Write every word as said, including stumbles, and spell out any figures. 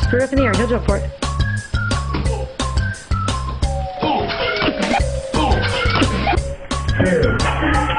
Throw it up in the air. He'll jump for it. Two.